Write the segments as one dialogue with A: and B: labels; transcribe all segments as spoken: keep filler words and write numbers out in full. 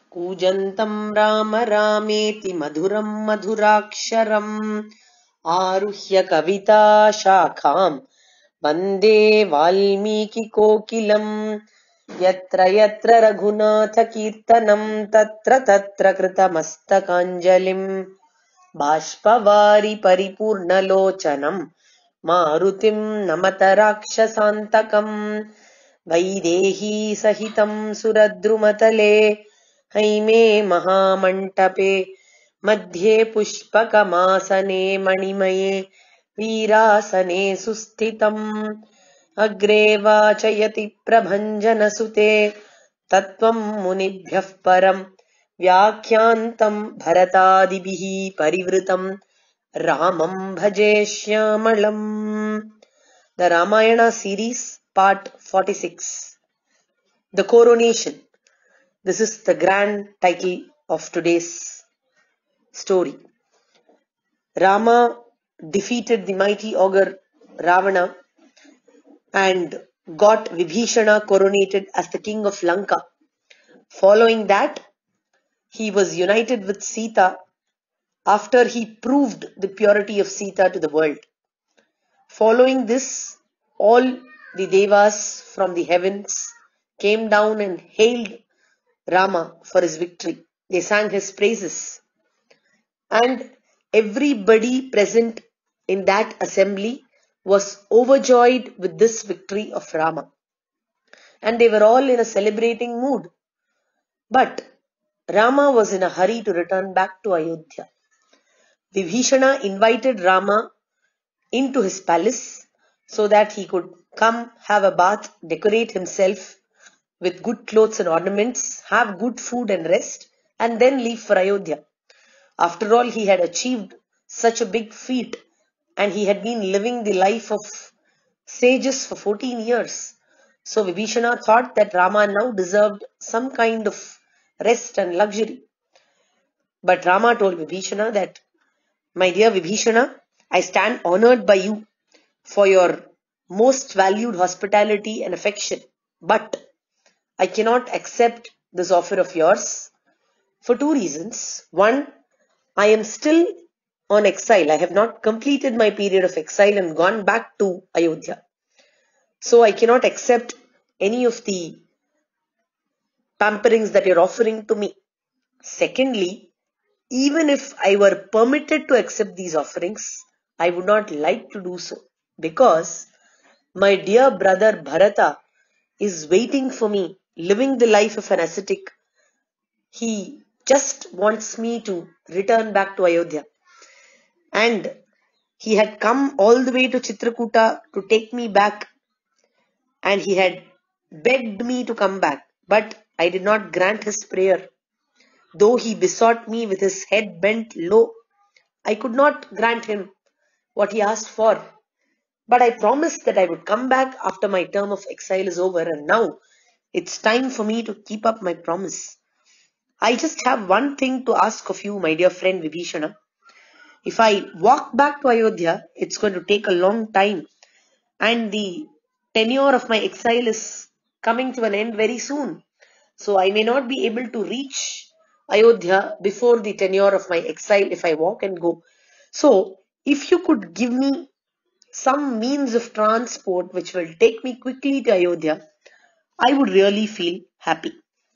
A: Kujantam Rama Rameti Madhuram Madhuraksharam Aruhya Kavita Shakham Vande Valmiki Kokilam Yatra Yatra Raghunatha Kirtanam Tatra Tatra Kritamastakанjalim Bhashpavari Paripurnalochanam Marutim Namatarakshashantakam Vaidehi Sahitam Suradrumatale Haime Mahamantape Madhye Pushpakamasane Manimaye Veerasane Sustitam Agre Vachayati Prabhanjanasute Tattvam Munibhyah Param Vyakhyantam Bharatadibihi Parivritam Ramam Bhaje Shyamalam. The Ramayana series, part forty-six. The Coronation. This is the grand title of today's story. Rama defeated the mighty ogre Ravana and got Vibhishana coronated as the king of Lanka. Following that, he was united with Sita after he proved the purity of Sita to the world. Following this, all the devas from the heavens came down and hailed Rama for his victory. They sang his praises. And everybody present in that assembly was overjoyed with this victory of Rama. And they were all in a celebrating mood. But Rama was in a hurry to return back to Ayodhya. Vibhishana invited Rama into his palace so that he could come have a bath, decorate himself with good clothes and ornaments, have good food and rest, and then leave for Ayodhya. After all, he had achieved such a big feat and he had been living the life of sages for fourteen years. So Vibhishana thought that Rama now deserved some kind of rest and luxury. But Rama told Vibhishana that, "My dear Vibhishana, I stand honored by you for your most valued hospitality and affection. But I cannot accept this offer of yours for two reasons. One, I am still on exile. I have not completed my period of exile and gone back to Ayodhya. So I cannot accept any of the pamperings that you're offering to me. Secondly, even if I were permitted to accept these offerings, I would not like to do so because my dear brother Bharata is waiting for me, living the life of an ascetic. He just wants me to return back to Ayodhya. And he had come all the way to Chitrakuta to take me back. And he had begged me to come back. But I did not grant his prayer. Though he besought me with his head bent low, I could not grant him what he asked for. But I promised that I would come back after my term of exile is over, and now it's time for me to keep up my promise. I just have one thing to ask of you, my dear friend Vibhishana. If I walk back to Ayodhya, it's going to take a long time, and the tenure of my exile is coming to an end very soon. So I may not be able to reach Ayodhya before the tenure of my exile if I walk and go. So if you could give me some means of transport which will take me quickly to Ayodhya, I would really feel happy."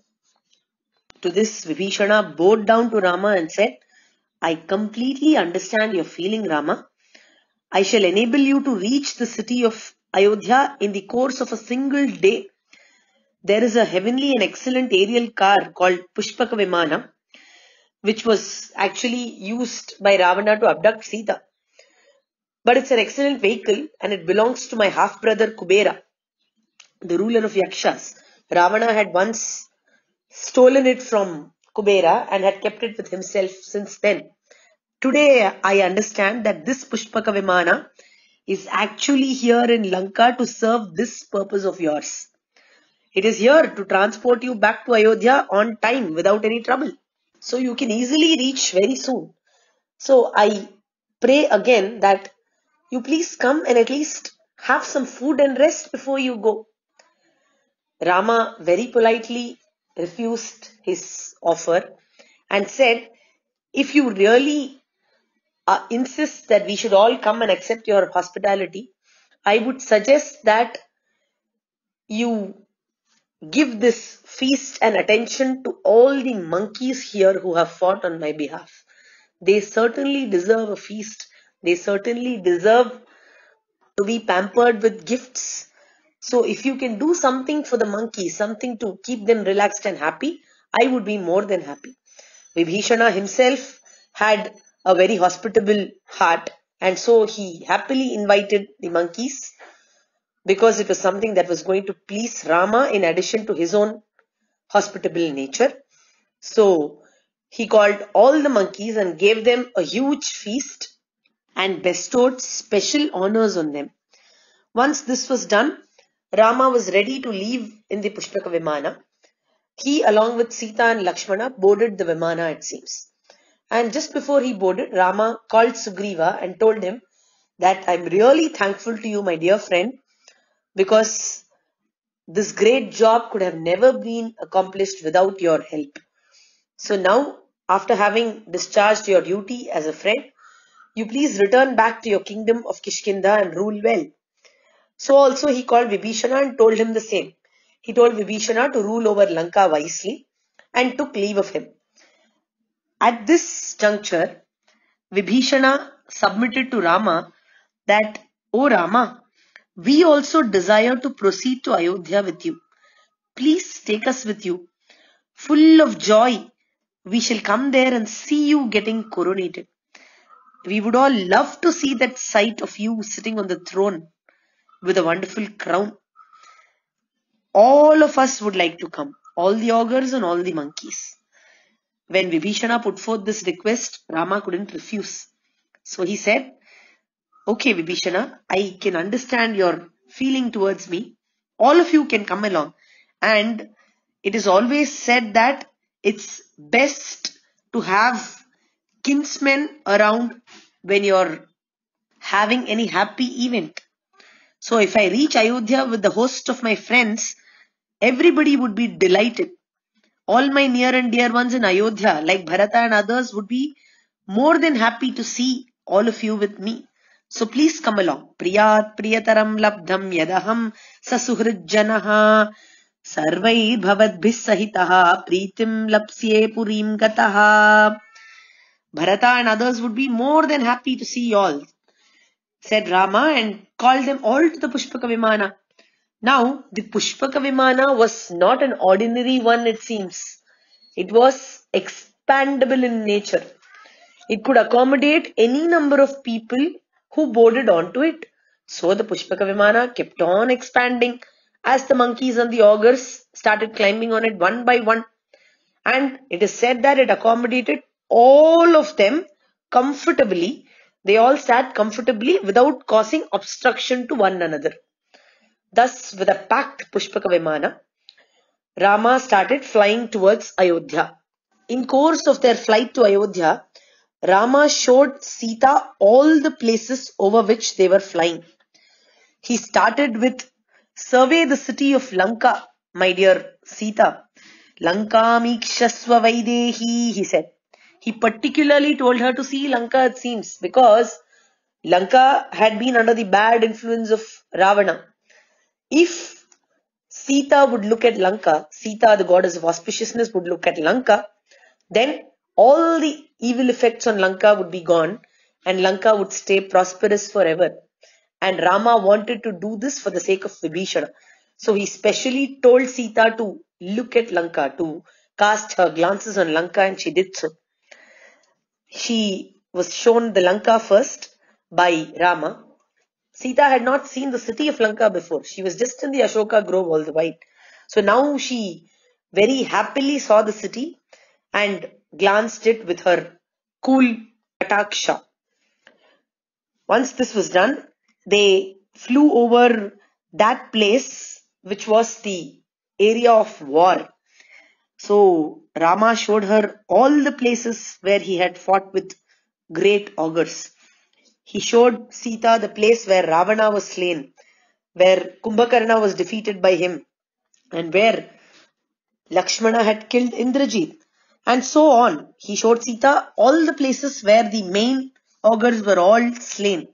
A: To this, Vibhishana bowed down to Rama and said, "I completely understand your feeling, Rama. I shall enable you to reach the city of Ayodhya in the course of a single day. There is a heavenly and excellent aerial car called Pushpaka Vimana, which was actually used by Ravana to abduct Sita. But it's an excellent vehicle and it belongs to my half-brother Kubera, the ruler of Yakshas. Ravana had once stolen it from Kubera and had kept it with himself since then. Today I understand that this Pushpaka Vimana is actually here in Lanka to serve this purpose of yours. It is here to transport you back to Ayodhya on time without any trouble. So you can easily reach very soon. So I pray again that you please come and at least have some food and rest before you go." Rama very politely refused his offer and said, if you really uh, insist that we should all come and accept your hospitality, I would suggest that you give this feast and attention to all the monkeys here who have fought on my behalf. They certainly deserve a feast. They certainly deserve to be pampered with gifts. So if you can do something for the monkeys, something to keep them relaxed and happy, I would be more than happy. Vibhishana himself had a very hospitable heart, and so he happily invited the monkeys because it was something that was going to please Rama in addition to his own hospitable nature. So he called all the monkeys and gave them a huge feast and bestowed special honors on them. Once this was done, Rama was ready to leave in the Pushpaka Vimana. He, along with Sita and Lakshmana, boarded the Vimana, it seems. And just before he boarded, Rama called Sugriva and told him that I'm really thankful to you, my dear friend, because this great job could have never been accomplished without your help. So now, after having discharged your duty as a friend, you please return back to your kingdom of Kishkinda and rule well. So also he called Vibhishana and told him the same. He told Vibhishana to rule over Lanka wisely and took leave of him. At this juncture, Vibhishana submitted to Rama that, O Rama, we also desire to proceed to Ayodhya with you. Please take us with you. Full of joy, we shall come there and see you getting coronated. We would all love to see that sight of you sitting on the throne with a wonderful crown. All of us would like to come, all the ogres and all the monkeys. When Vibhishana put forth this request, Rama couldn't refuse. So he said, okay Vibhishana, I can understand your feeling towards me. All of you can come along. And it is always said that it's best to have kinsmen around when you're having any happy event. So if I reach Ayodhya with the host of my friends, everybody would be delighted. All my near and dear ones in Ayodhya, like Bharata and others, would be more than happy to see all of you with me. So please come along. Priyat priyataram labdham yadaham sasuhrid janaha sarvai bhavadbhis sahitaha pritim lapsye purim gataha. Bharata and others would be more than happy to see you all, said Rama, and called them all to the Pushpaka Vimana. Now, the Pushpaka Vimana was not an ordinary one, it seems. It was expandable in nature. It could accommodate any number of people who boarded onto it. So the Pushpaka Vimana kept on expanding as the monkeys and the ogres started climbing on it one by one. And it is said that it accommodated all of them comfortably. They all sat comfortably without causing obstruction to one another. Thus, with a packed Pushpaka Vimana, Rama started flying towards Ayodhya. In course of their flight to Ayodhya, Rama showed Sita all the places over which they were flying. He started with, survey the city of Lanka, my dear Sita. Lanka mikshasva vaidehi, he said. He particularly told her to see Lanka, it seems, because Lanka had been under the bad influence of Ravana. If Sita would look at Lanka, Sita, the goddess of auspiciousness, would look at Lanka, then all the evil effects on Lanka would be gone and Lanka would stay prosperous forever. And Rama wanted to do this for the sake of Vibhishana. So he specially told Sita to look at Lanka, to cast her glances on Lanka, and she did so. She was shown the Lanka first by Rama. Sita had not seen the city of Lanka before. She was just in the Ashoka Grove all the while. So now she very happily saw the city and glanced it with her cool kataksha. Once this was done, they flew over that place which was the area of war. So Rama showed her all the places where he had fought with great ogres. He showed Sita the place where Ravana was slain, where Kumbhakarna was defeated by him, and where Lakshmana had killed Indrajit, and so on. He showed Sita all the places where the main ogres were all slain.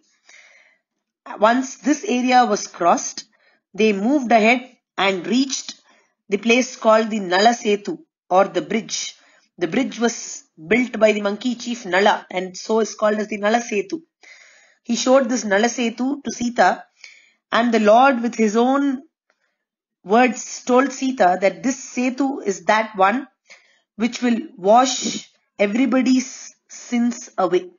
A: Once this area was crossed, they moved ahead and reached the place called the Nala Setu, or the bridge. The bridge was built by the monkey chief Nala, and so is called as the Nala Setu. He showed this Nala Setu to Sita, and the Lord with his own words told Sita that this Setu is that one which will wash everybody's sins away.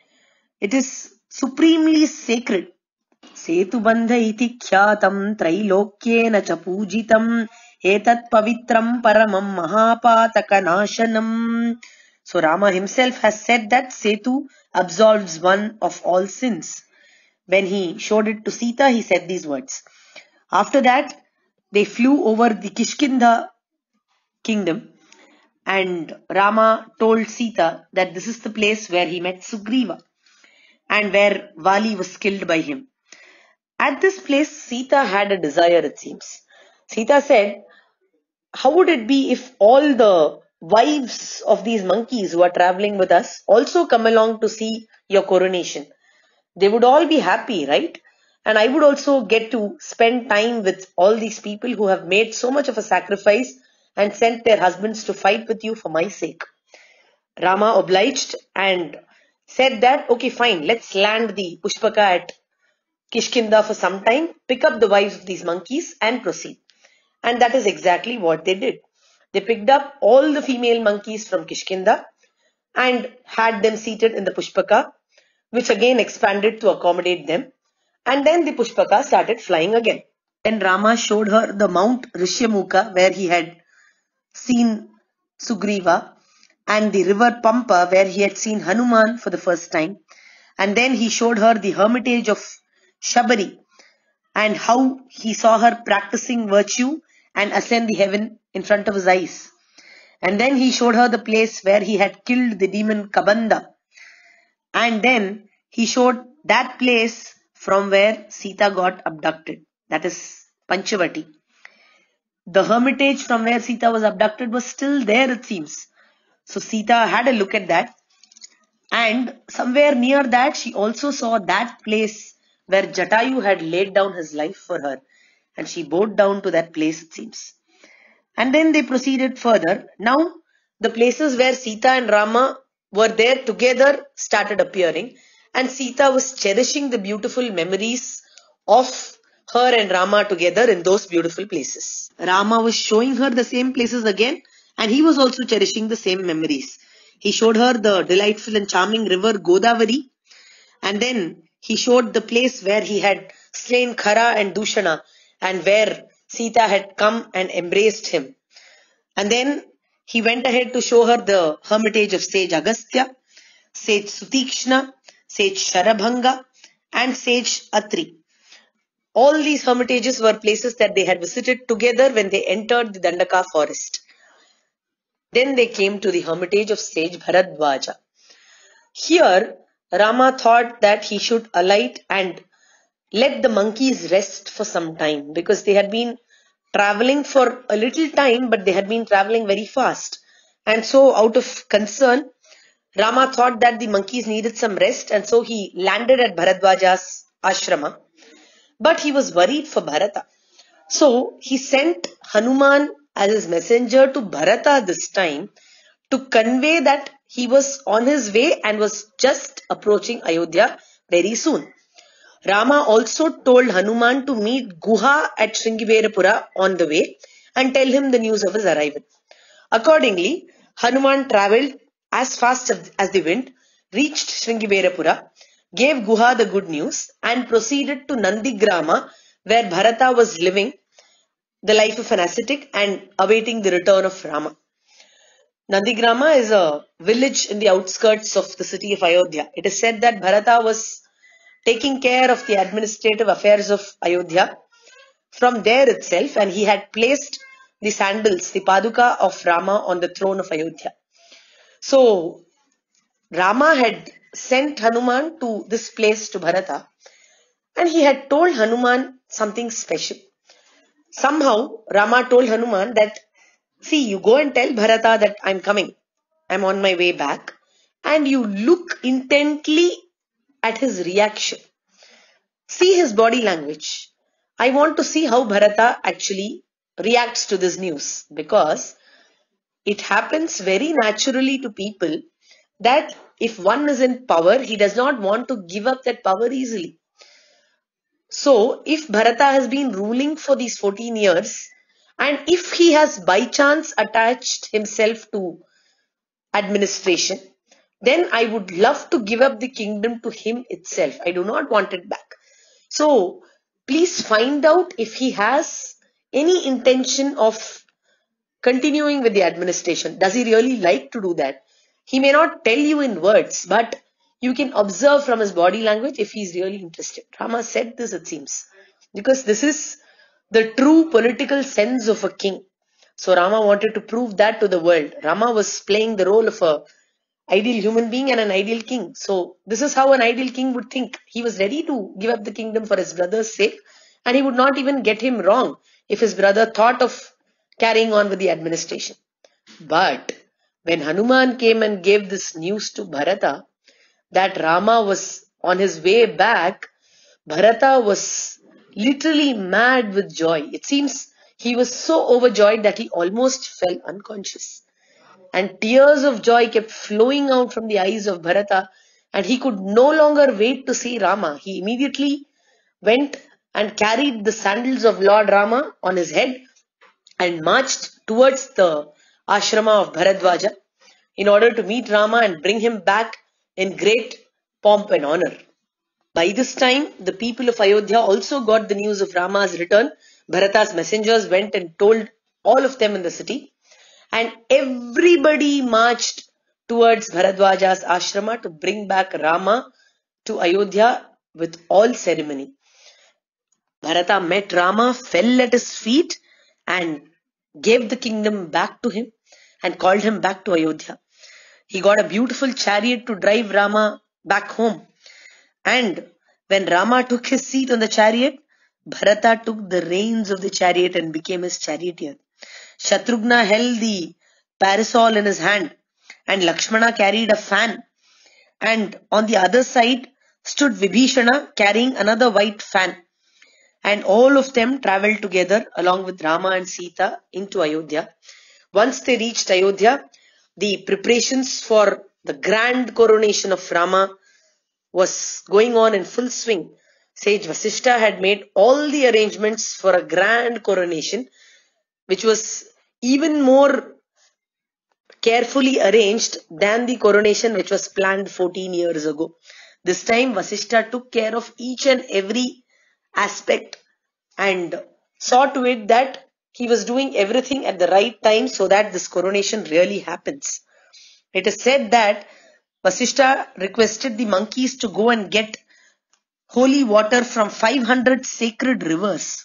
A: It is supremely sacred. Setubandha iti khyatam trailokyena cha pujitam etat pavitram paramam mahapataka nashanam. So Rama himself has said that Setu absolves one of all sins. When he showed it to Sita, he said these words. After that, they flew over the Kishkinda kingdom, and Rama told Sita that this is the place where he met Sugriva and where Vali was killed by him. At this place, Sita had a desire, it seems. Sita said, how would it be if all the wives of these monkeys who are traveling with us also come along to see your coronation? They would all be happy, right? And I would also get to spend time with all these people who have made so much of a sacrifice and sent their husbands to fight with you for my sake. Rama obliged and said that, okay, fine, let's land the Pushpaka at Kishkinda for some time, pick up the wives of these monkeys and proceed. And that is exactly what they did. They picked up all the female monkeys from Kishkinda and had them seated in the Pushpaka, which again expanded to accommodate them. And then the Pushpaka started flying again. Then Rama showed her the Mount Rishyamukha where he had seen Sugriva, and the river Pampa where he had seen Hanuman for the first time. And then he showed her the hermitage of Shabari and how he saw her practicing virtue and ascend the heaven in front of his eyes. And then he showed her the place where he had killed the demon Kabanda. And then he showed that place from where Sita got abducted. That is Panchavati. The hermitage from where Sita was abducted was still there, it seems. So Sita had a look at that. And somewhere near that, she also saw that place where Jatayu had laid down his life for her. And she bowed down to that place, it seems. And then they proceeded further. Now, the places where Sita and Rama were there together started appearing. And Sita was cherishing the beautiful memories of her and Rama together in those beautiful places. Rama was showing her the same places again, and he was also cherishing the same memories. He showed her the delightful and charming river Godavari, and then he showed the place where he had slain Khara and Dushana, and where Sita had come and embraced him. And then he went ahead to show her the hermitage of sage Agastya, sage Sutikshna, sage Sharabhanga, and sage Atri. All these hermitages were places that they had visited together when they entered the Dandaka forest. Then they came to the hermitage of sage Bharadwaja. Here, Rama thought that he should alight and let the monkeys rest for some time, because they had been traveling for a little time, but they had been traveling very fast. And so, out of concern, Rama thought that the monkeys needed some rest, and so he landed at Bharadwaja's ashrama. But he was worried for Bharata. So he sent Hanuman as his messenger to Bharata this time to convey that he was on his way and was just approaching Ayodhya very soon. Rama also told Hanuman to meet Guha at Sringiverapura on the way and tell him the news of his arrival. Accordingly, Hanuman travelled as fast as the wind, reached Sringiverapura, gave Guha the good news, and proceeded to Nandigrama, where Bharata was living the life of an ascetic and awaiting the return of Rama. Nandigrama is a village in the outskirts of the city of Ayodhya. It is said that Bharata was taking care of the administrative affairs of Ayodhya from there itself, and he had placed the sandals, the paduka of Rama on the throne of Ayodhya. So, Rama had sent Hanuman to this place to Bharata, and he had told Hanuman something special. Somehow, Rama told Hanuman that See, you go and tell Bharata that I'm coming, I'm on my way back, and you look intently at his reaction. See his body language. I want to see how Bharata actually reacts to this news, because it happens very naturally to people that if one is in power, he does not want to give up that power easily. So, if Bharata has been ruling for these fourteen years, and if he has by chance attached himself to administration, then I would love to give up the kingdom to him itself. I do not want it back. So, please find out if he has any intention of continuing with the administration. Does he really like to do that? He may not tell you in words, but you can observe from his body language if he's really interested. Rama said this, it seems, because this is the true political sense of a king. So Rama wanted to prove that to the world. Rama was playing the role of a ideal human being and an ideal king. So this is how an ideal king would think. He was ready to give up the kingdom for his brother's sake, and he would not even get him wrong if his brother thought of carrying on with the administration. But when Hanuman came and gave this news to Bharata that Rama was on his way back, Bharata was literally mad with joy. It seems he was so overjoyed that he almost fell unconscious. And tears of joy kept flowing out from the eyes of Bharata, and he could no longer wait to see Rama. He immediately went and carried the sandals of Lord Rama on his head and marched towards the ashrama of Bharadwaja in order to meet Rama and bring him back in great pomp and honor. By this time, the people of Ayodhya also got the news of Rama's return. Bharata's messengers went and told all of them in the city, and everybody marched towards Bharadwaja's ashrama to bring back Rama to Ayodhya with all ceremony. Bharata met Rama, fell at his feet, and gave the kingdom back to him and called him back to Ayodhya. He got a beautiful chariot to drive Rama back home. And when Rama took his seat on the chariot, Bharata took the reins of the chariot and became his charioteer. Shatrughna held the parasol in his hand, and Lakshmana carried a fan. And on the other side stood Vibhishana carrying another white fan. And all of them travelled together along with Rama and Sita into Ayodhya. Once they reached Ayodhya, the preparations for the grand coronation of Rama was going on in full swing. Sage Vasishta had made all the arrangements for a grand coronation, which was even more carefully arranged than the coronation which was planned fourteen years ago. This time Vasishta took care of each and every aspect and saw to it that he was doing everything at the right time so that this coronation really happens. It is said that Vasishta requested the monkeys to go and get holy water from five hundred sacred rivers.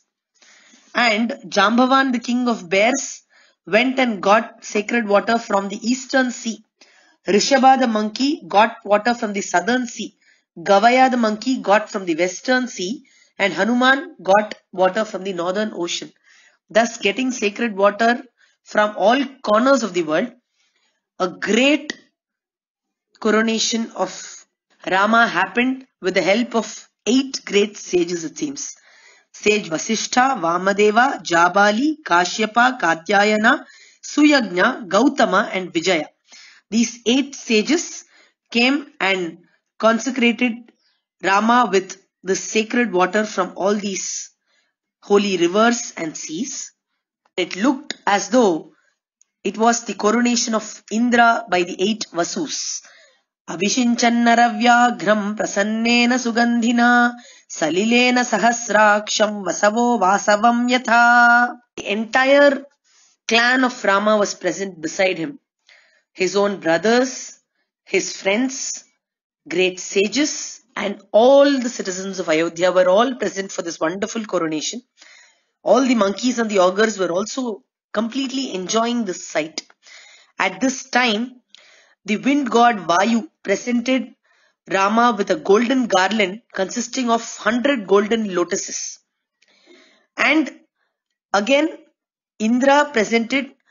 A: And Jambavan, the king of bears, went and got sacred water from the eastern sea. Rishabha, the monkey, got water from the southern sea. Gavaya, the monkey, got from the western sea. And Hanuman got water from the northern ocean. Thus, getting sacred water from all corners of the world, a great coronation of Rama happened with the help of eight great sages, it seems. Sage Vasishtha, Vamadeva, Jabali, Kashyapa, Katyayana, Suyagna, Gautama and Vijaya. These eight sages came and consecrated Rama with the sacred water from all these holy rivers and seas. It looked as though it was the coronation of Indra by the eight Vasus. Abhishinchannaravyaghram prasannena sugandhina salilena sahasraksham vasavo vasavam yatha. The entire clan of Rama was present beside him. His own brothers, his friends, great sages, and all the citizens of Ayodhya were all present for this wonderful coronation. All the monkeys and the augurs were also completely enjoying this sight. At this time, the wind god Vayu presented Rama with a golden garland consisting of one hundred golden lotuses. And again, Indra presented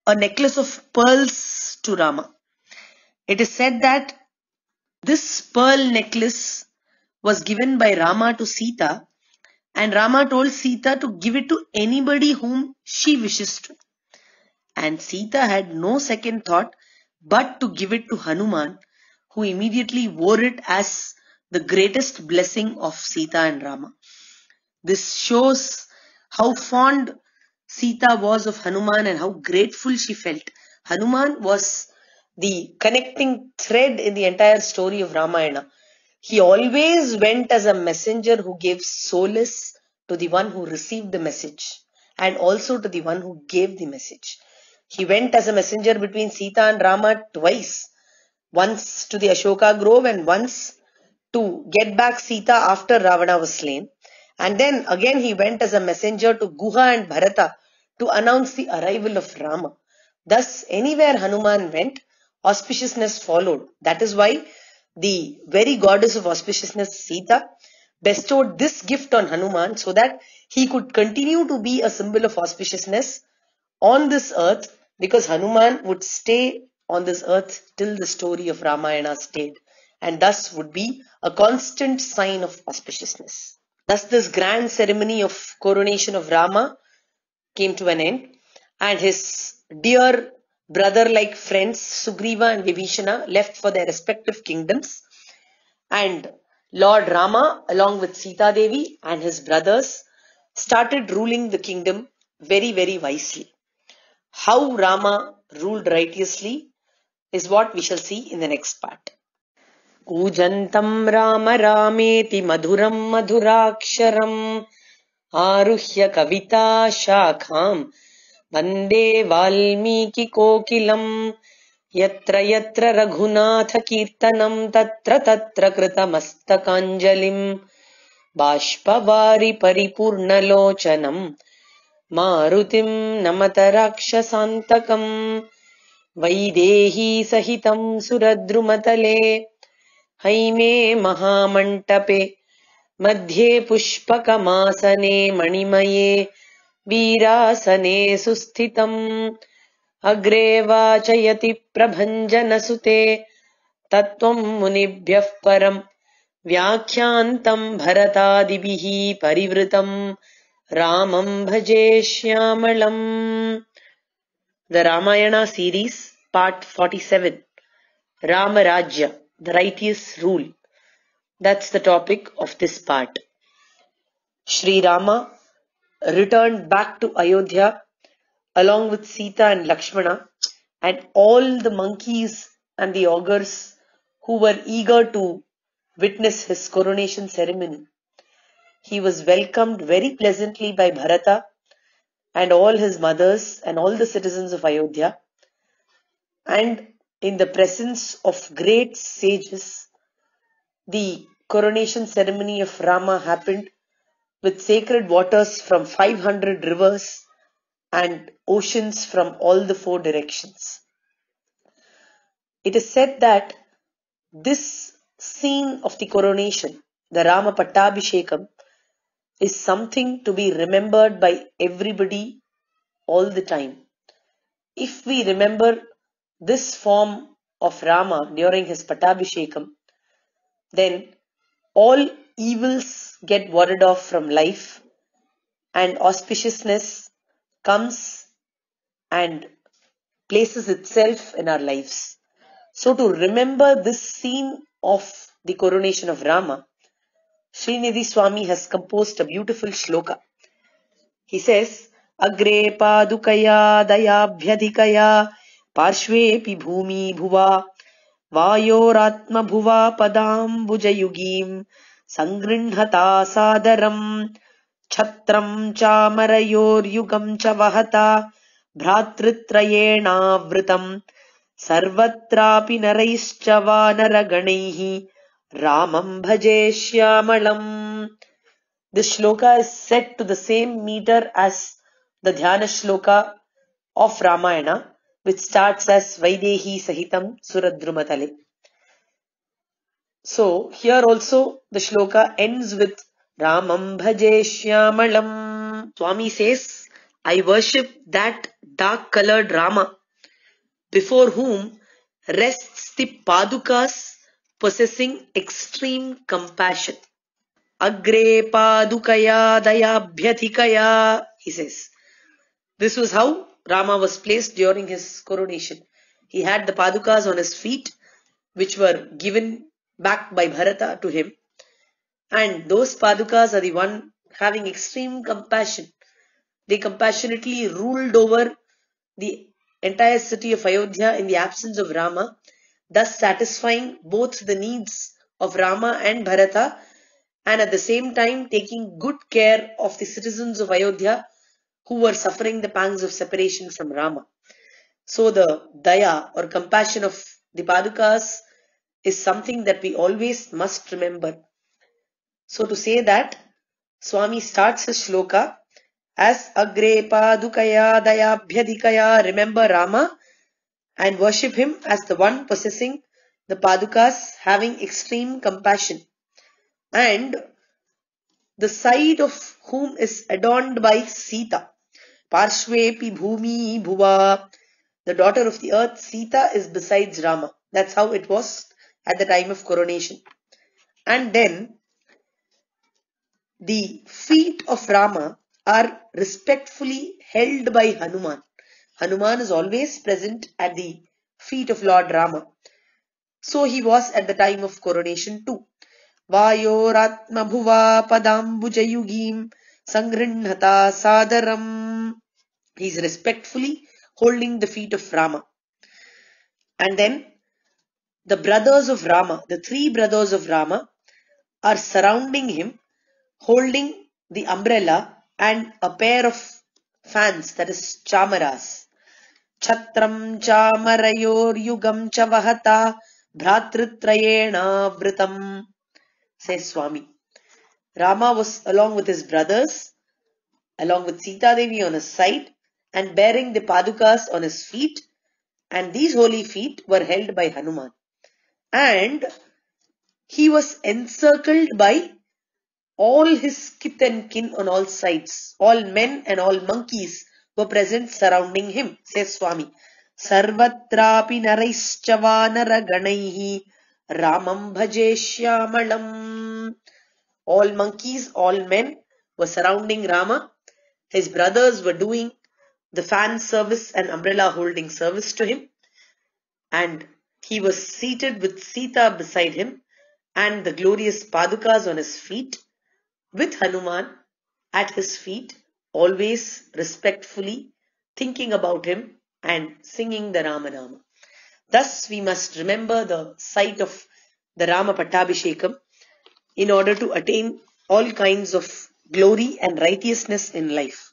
A: a necklace of pearls to Rama. It is said that this pearl necklace was given by Rama to Sita, and Rama told Sita to give it to anybody whom she wishes to. And Sita had no second thought but to give it to Hanuman, who immediately wore it as the greatest blessing of Sita and Rama. This shows how fond Sita was of Hanuman and how grateful she felt. Hanuman was the connecting thread in the entire story of Ramayana. He always went as a messenger who gave solace to the one who received the message and also to the one who gave the message. He went as a messenger between Sita and Rama twice. Once to the Ashoka Grove and once to get back Sita after Ravana was slain. And then again he went as a messenger to Guha and Bharata to announce the arrival of Rama. Thus, anywhere Hanuman went, auspiciousness followed. That is why the very goddess of auspiciousness, Sita, bestowed this gift on Hanuman so that he could continue to be a symbol of auspiciousness on this earth, because Hanuman would stay on this earth till the story of Ramayana stayed, and thus would be a constant sign of auspiciousness. Thus this grand ceremony of coronation of Rama came to an end, and his dear brother-like friends Sugriva and Vibhishana left for their respective kingdoms, and Lord Rama along with Sita Devi and his brothers started ruling the kingdom very very wisely. How Rama ruled righteously is what we shall see in the next part. Kujantam Rama Rameti Madhuram Madhuraksharam Aruhya Kavita Shakham Vande Valmiki Kokilam Yatra Yatra Raghunatha Kirtanam Tatra Tatra Kritamastakанjalim Bashpavari Paripurnalochanam Marutim Namata Rakshasantakam Vaidehi Sahitam Suradrumatale Haime Mahamantape Madhye Pushpakamasane Manimaye Veerasane Susthitam Agre Vachayati Prabhanjanasute Tattvam Munibhyah Param Vyakhyantam Bharatadibihi Parivritam Ramam Bhaje Shyamalam. The Ramayana series, part forty-seven. Rama Rajya, the righteous rule. That's the topic of this part. Sri Rama returned back to Ayodhya along with Sita and Lakshmana and all the monkeys and the augurs who were eager to witness his coronation ceremony. He was welcomed very pleasantly by Bharata and all his mothers and all the citizens of Ayodhya. And in the presence of great sages, the coronation ceremony of Rama happened with sacred waters from five hundred rivers and oceans from all the four directions. It is said that this scene of the coronation, the Rama Pattabhishekam, is something to be remembered by everybody all the time. If we remember this form of Rama during his Pattabhishekam, then all evils get warded off from life and auspiciousness comes and places itself in our lives. So to remember this scene of the coronation of Rama, Srinidhi Swami has composed a beautiful shloka. He says, Agre padukaya dayabhyadhikaya parshvepi bhumi bhuva vayoratma bhuva padam bhujayugim sangrinhata sadaram chhatram chamarayor yugam cha vahata bhratritrayena vritam sarvatrapi naraischa vanaraganaihi Ramam Bhaje Shyamalam. This shloka is set to the same meter as the Dhyana shloka of Ramayana, which starts as Vaidehi Sahitam Suradrumatale. So, here also the shloka ends with Ramam Bhaje Shyamalam. Swami says, I worship that dark-colored Rama, before whom rests the Padukas possessing extreme compassion. Agre Padukaya Dayabhyathikaya, he says. This was how Rama was placed during his coronation. He had the Padukas on his feet, which were given back by Bharata to him. And those Padukas are the one having extreme compassion. They compassionately ruled over the entire city of Ayodhya in the absence of Rama, thus satisfying both the needs of Rama and Bharata, and at the same time taking good care of the citizens of Ayodhya who were suffering the pangs of separation from Rama. So the daya or compassion of the Padukas is something that we always must remember. So to say that, Swami starts his shloka as Agre Padukaya Dayabhyadikaya, remember Rama and worship him as the one possessing the Padukas, having extreme compassion, and the side of whom is adorned by Sita. Parshvepi Bhumi Bhuva, the daughter of the earth, Sita is besides Rama. That's how it was at the time of coronation. And then the feet of Rama are respectfully held by Hanuman. Hanuman is always present at the feet of Lord Rama. So he was at the time of coronation too. Vayoratma bhuva padambujayugim sangrinhata sadaram. He is respectfully holding the feet of Rama. And then the brothers of Rama, the three brothers of Rama, are surrounding him, holding the umbrella and a pair of fans, that is chamaras. Chatram chamarayor yugam chavahata bhratritrayena vritam, says Swami. Rama was along with his brothers, along with Sita Devi on his side, and bearing the Padukas on his feet, and these holy feet were held by Hanuman. And he was encircled by all his kith and kin on all sides. All men and all monkeys were present surrounding him, says Swami. Sarvatrapi naraischavanara ganaihi Ramam bhajeshyaamalam. All monkeys, all men were surrounding Rama. His brothers were doing the fan service and umbrella holding service to him. And he was seated with Sita beside him and the glorious Padukas on his feet, with Hanuman at his feet, always respectfully thinking about him and singing the Ramanama. Thus we must remember the sight of the Rama Pattabhishekam in order to attain all kinds of glory and righteousness in life.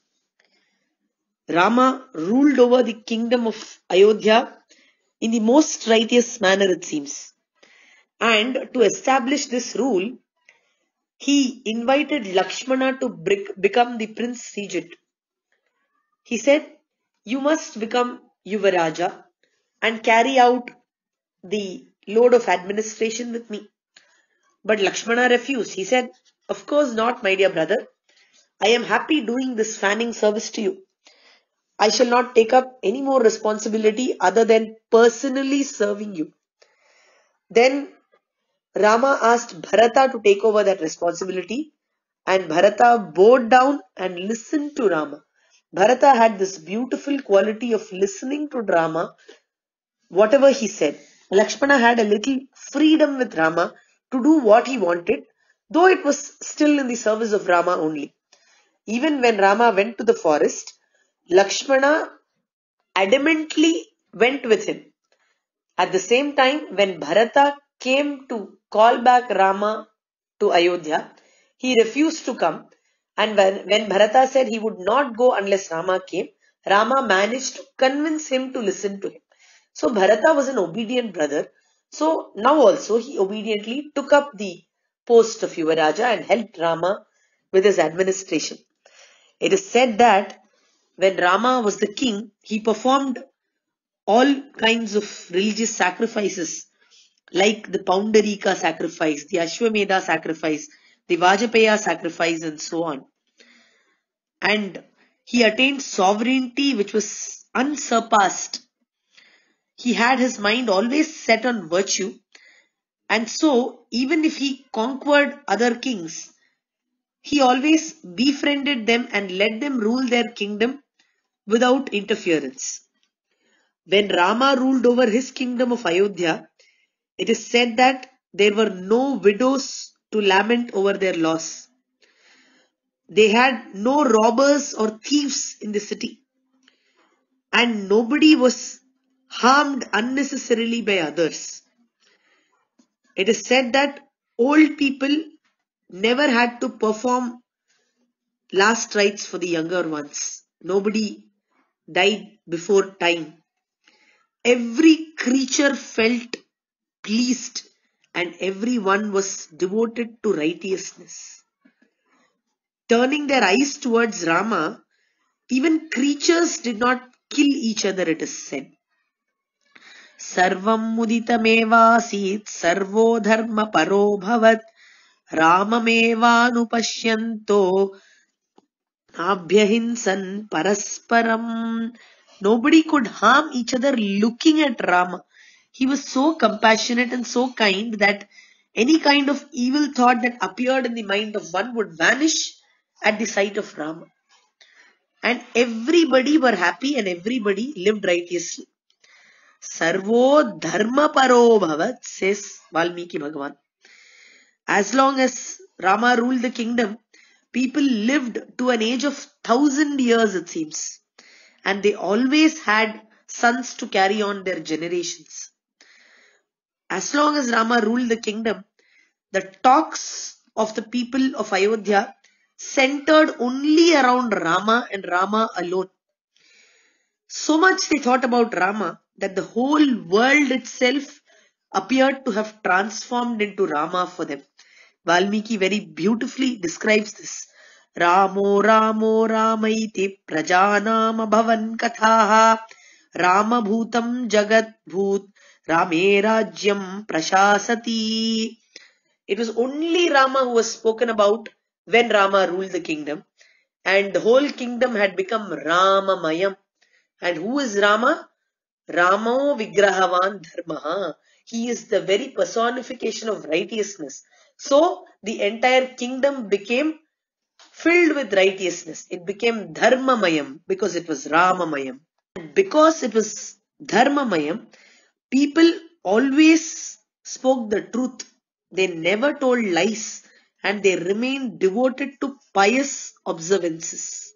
A: Rama ruled over the kingdom of Ayodhya in the most righteous manner, it seems. And to establish this rule, he invited Lakshmana to become the Prince Regent. He said, you must become Yuvaraja and carry out the load of administration with me. But Lakshmana refused. He said, of course not, my dear brother. I am happy doing this fanning service to you. I shall not take up any more responsibility other than personally serving you. Then Rama asked Bharata to take over that responsibility, and Bharata bowed down and listened to Rama. Bharata had this beautiful quality of listening to Rama, whatever he said. Lakshmana had a little freedom with Rama to do what he wanted, though it was still in the service of Rama only. Even when Rama went to the forest, Lakshmana adamantly went with him. At the same time, when Bharata came to call back Rama to Ayodhya, he refused to come. And when, when Bharata said he would not go unless Rama came, Rama managed to convince him to listen to him. So Bharata was an obedient brother. So now also he obediently took up the post of Yuvaraja and helped Rama with his administration. It is said that when Rama was the king, he performed all kinds of religious sacrifices, like the Poundarika sacrifice, the Ashwamedha sacrifice, the Vajapaya sacrifice, and so on. And He attained sovereignty which was unsurpassed. He had his mind always set on virtue, and so even if he conquered other kings, he always befriended them and let them rule their kingdom without interference. When Rama ruled over his kingdom of Ayodhya, it is said that there were no widows to lament over their loss. They had no robbers or thieves in the city, and nobody was harmed unnecessarily by others. It is said that old people never had to perform last rites for the younger ones. Nobody died before time. Every creature felt pleased and everyone was devoted to righteousness. Turning their eyes towards Rama, even creatures did not kill each other, it is said. Sarvam muditamevāsīt sarvo dharma paro bhavat Ramamevānupashyanto abhyahinsan parasparam. Nobody could harm each other looking at Rama. He was so compassionate and so kind that any kind of evil thought that appeared in the mind of one would vanish at the sight of Rama. And everybody were happy and everybody lived righteously. Sarvo dharma paro bhavat, says Valmiki Bhagavan. As long as Rama ruled the kingdom, people lived to an age of thousand years, it seems. And they always had sons to carry on their generations. As long as Rama ruled the kingdom, the talks of the people of Ayodhya centered only around Rama and Rama alone. So much they thought about Rama that the whole world itself appeared to have transformed into Rama for them. Valmiki very beautifully describes this. Ramo Ramo Ramaiti Prajanam Bhavan Kathaha Rama Bhutam Jagat Bhut Rame Rajyam Prashasati. It was only Rama who was spoken about when Rama ruled the kingdom, and the whole kingdom had become Ramamayam. And who is Rama? Ramo Vigrahavan Dharmaha. He is the very personification of righteousness. So the entire kingdom became filled with righteousness. It became Dharmamayam because it was Ramamayam. And because it was Dharmamayam, people always spoke the truth. They never told lies and they remained devoted to pious observances.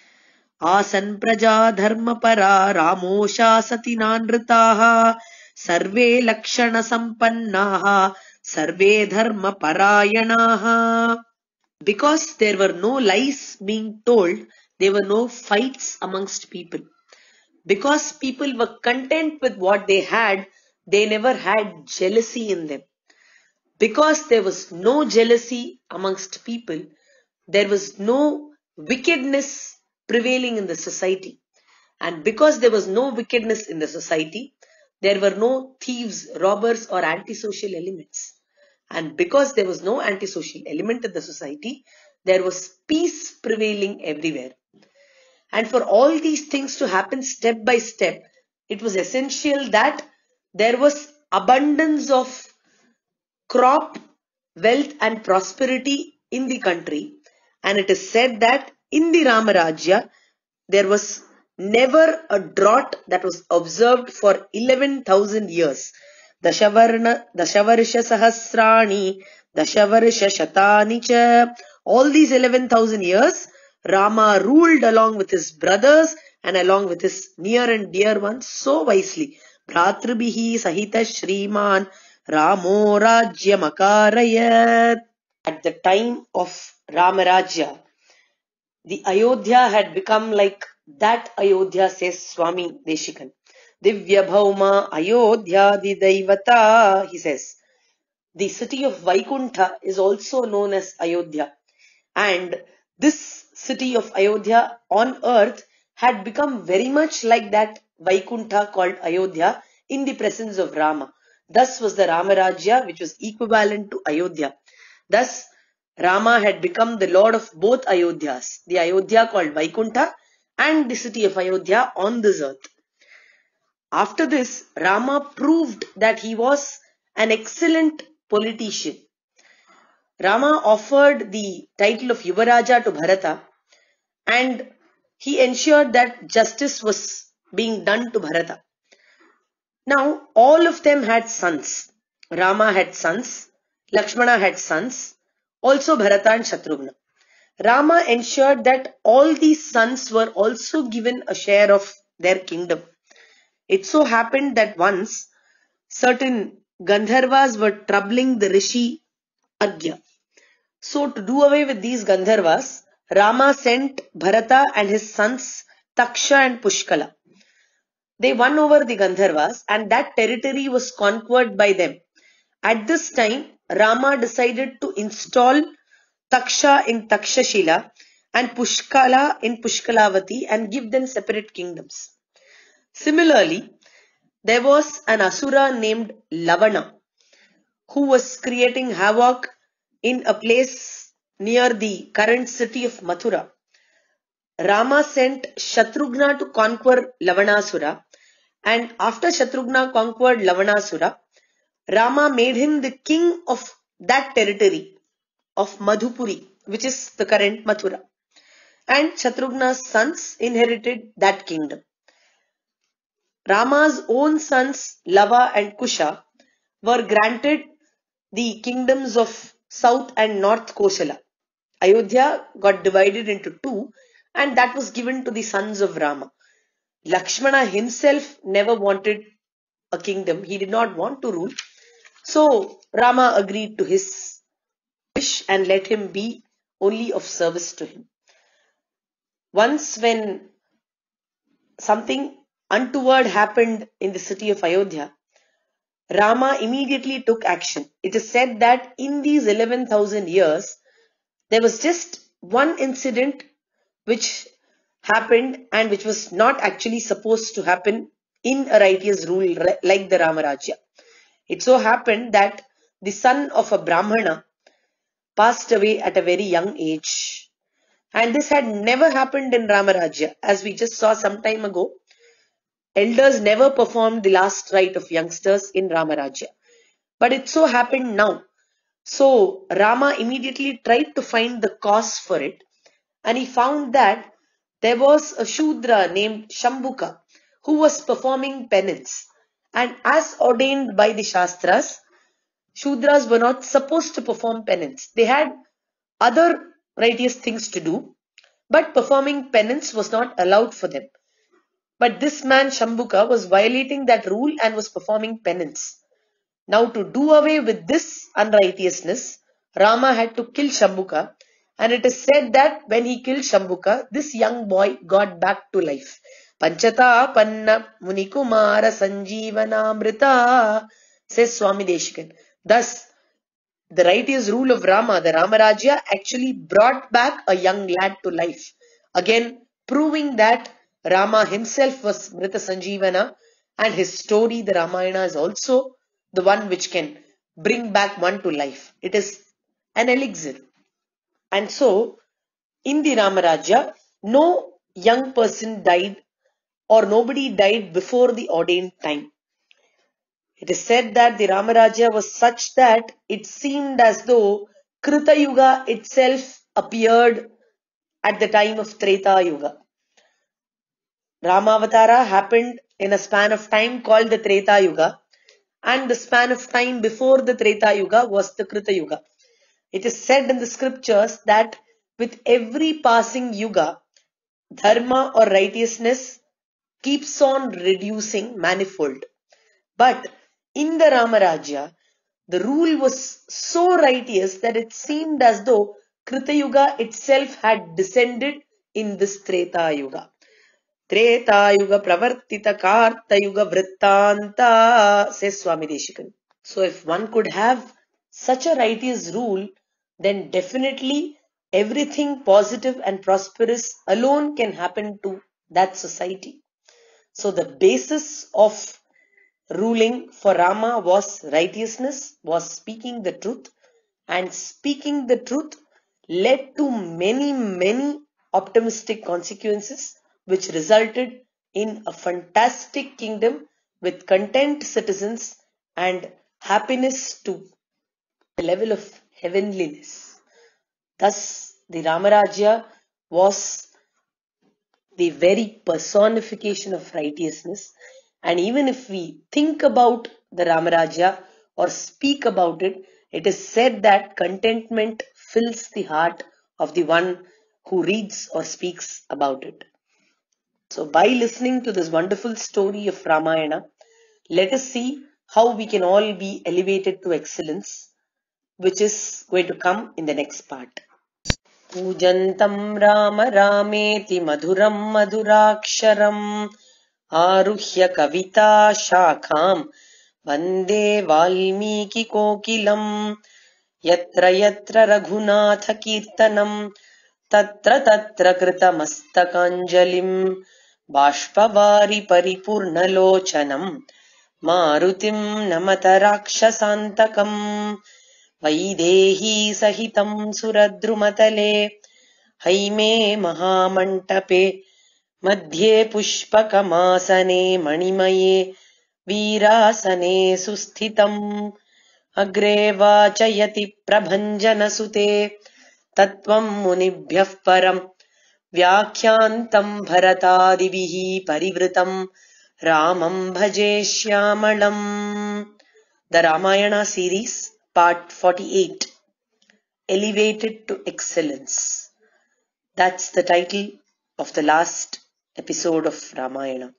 A: Asan praja dharma para ramosha satinanritaha sarve lakshana sampannaha sarve dharma parayanaha. Because there were no lies being told, there were no fights amongst people. Because people were content with what they had, they never had jealousy in them. Because there was no jealousy amongst people, there was no wickedness prevailing in the society. And because there was no wickedness in the society, there were no thieves, robbers or antisocial elements. And because there was no antisocial element in the society, there was peace prevailing everywhere. And for all these things to happen step by step, it was essential that there was abundance of crop, wealth and prosperity in the country. And it is said that in the Rama Rajya, there was never a drought that was observed for eleven thousand years. Dashavarna, Dashavarsha Sahasrani, Dashavarsha Shatani cha. All these eleven thousand years, Rama ruled along with his brothers and along with his near and dear ones so wisely. Bhratribihi Sahita Shriman Ramo Rajya Makarayat. At the time of Rama Rajya, the Ayodhya had become like that Ayodhya, says Swami Deshikan. Divya Bhauma Ayodhya Di Daivata, he says. The city of Vaikuntha is also known as Ayodhya. And this city of Ayodhya on earth had become very much like that Vaikuntha called Ayodhya in the presence of Rama. Thus was the Rama Rajya, which was equivalent to Ayodhya. Thus, Rama had become the lord of both Ayodhyas, the Ayodhya called Vaikuntha and the city of Ayodhya on this earth. After this, Rama proved that he was an excellent politician. Rama offered the title of Yuvaraja to Bharata, and he ensured that justice was being done to Bharata. Now, all of them had sons. Rama had sons, Lakshmana had sons, also Bharata and Shatrughna. Rama ensured that all these sons were also given a share of their kingdom. It so happened that once certain Gandharvas were troubling the Rishi Agya. So to do away with these Gandharvas, Rama sent Bharata and his sons Taksha and Pushkala. They won over the Gandharvas and that territory was conquered by them. At this time, Rama decided to install Taksha in Takshashila and Pushkala in Pushkalavati and give them separate kingdoms. Similarly, there was an Asura named Lavana who was creating havoc in a place near the current city of Mathura. Rama sent Shatrughna to conquer Lavanasura, and after Shatrughna conquered Lavanasura, Rama made him the king of that territory of Madhupuri, which is the current Mathura. And Shatrughna's sons inherited that kingdom. Rama's own sons, Lava and Kusha, were granted the kingdoms of South and North Kosala. Ayodhya got divided into two, and that was given to the sons of Rama. Lakshmana himself never wanted a kingdom. He did not want to rule. So Rama agreed to his wish and let him be only of service to him. Once when something untoward happened in the city of Ayodhya, Rama immediately took action. It is said that in these eleven thousand years, there was just one incident which happened and which was not actually supposed to happen in a righteous rule like the Rama Rajya. It so happened that the son of a Brahmana passed away at a very young age. And this had never happened in Rama Rajya. As we just saw some time ago, elders never performed the last rite of youngsters in Rama Rajya. But it so happened now. So Rama immediately tried to find the cause for it, and he found that there was a Shudra named Shambhuka who was performing penance. And as ordained by the Shastras, Shudras were not supposed to perform penance. They had other righteous things to do, but performing penance was not allowed for them. But this man Shambhuka was violating that rule and was performing penance. Now to do away with this unrighteousness, Rama had to kill Shambhuka, and it is said that when he killed Shambhuka, this young boy got back to life. Panchata panna munikumara sanjeevanamrita, says Swami Deshikan. Thus, the righteous rule of Rama, the Rama Rajya, actually brought back a young lad to life. Again, proving that Rama himself was Mrita Sanjeevana, and his story, the Ramayana, is also the one which can bring back one to life. It is an elixir. And so, in the Rama Rajya, no young person died or nobody died before the ordained time. It is said that the Rama Rajya was such that it seemed as though Krita Yuga itself appeared at the time of Treta Yuga. Ramavatara happened in a span of time called the Treta Yuga, and the span of time before the Treta Yuga was the Krita Yuga. It is said in the scriptures that with every passing Yuga, dharma or righteousness keeps on reducing manifold. But in the Rama Rajya, the rule was so righteous that it seemed as though Krita Yuga itself had descended in this Treta Yuga. Treta Yuga Pravartita Karta Yuga Vrittanta, says Swami Deshikan. So if one could have such a righteous rule, then definitely everything positive and prosperous alone can happen to that society. So the basis of ruling for Rama was righteousness, was speaking the truth, and speaking the truth led to many, many optimistic consequences which resulted in a fantastic kingdom with content citizens and happiness to the level of heavenliness. Thus, the Rama Rajya was the very personification of righteousness. And even if we think about the Rama Rajya or speak about it, it is said that contentment fills the heart of the one who reads or speaks about it. So by listening to this wonderful story of Ramayana, let us see how we can all be elevated to excellence, which is going to come in the next part. Pujantam Rama Rameti Madhuram Madhuraksharam Aruhya Kavita Shakham Vande Valmiki Kokilam Yatra Yatra Raghunatha Kirtanam Tatra Tatra Kritamastakанjalim Bashpavari Paripurnalochanam Marutim Namata Rakshasantakam Vaidehi Sahitam Suradrumatale Haime Mahamantape Madhye Pushpakamasane Manimaye Veerasane Susthitam Agre Vachayati Prabhanjana Sute Tattvam Munibhyah Param Vyakhyantam Bharatadivihi Parivritam Ramam Bhaje Shyamalam. The Ramayana series, part forty-eight, Elevated to Excellence. That's the title of the last episode of Ramayana.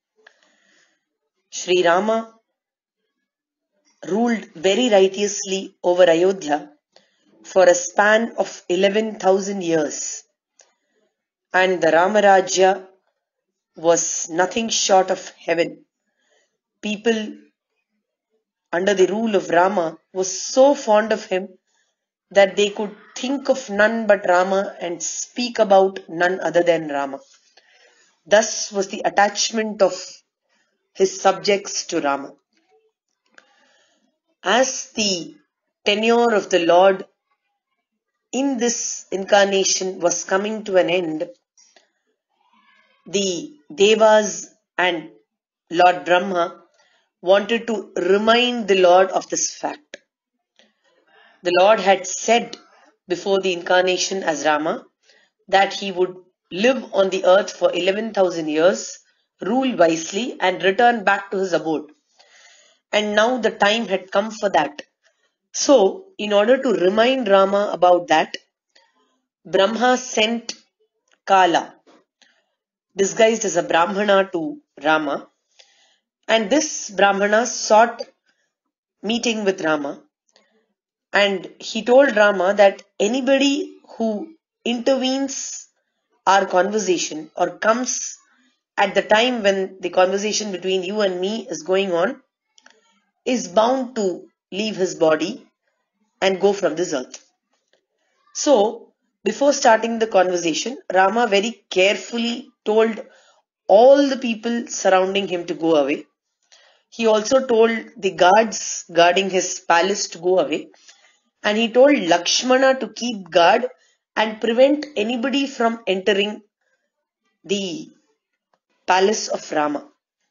A: Sri Rama ruled very righteously over Ayodhya for a span of eleven thousand years. And the Rama Rajya was nothing short of heaven. People under the rule of Rama was so fond of him that they could think of none but Rama and speak about none other than Rama. Thus was the attachment of his subjects to Rama. As the tenure of the Lord in this incarnation was coming to an end, the Devas and Lord Brahma wanted to remind the Lord of this fact. The Lord had said before the incarnation as Rama that he would live on the earth for eleven thousand years, rule wisely and return back to his abode. And now the time had come for that. So, in order to remind Rama about that, Brahma sent Kala, disguised as a Brahmana, to Rama. And this Brahmana sought meeting with Rama. And he told Rama that anybody who intervenes our conversation or comes at the time when the conversation between you and me is going on is bound to leave his body and go from this earth. So, before starting the conversation, Rama very carefully told all the people surrounding him to go away. He also told the guards guarding his palace to go away. And he told Lakshmana to keep guard and prevent anybody from entering the palace of Rama.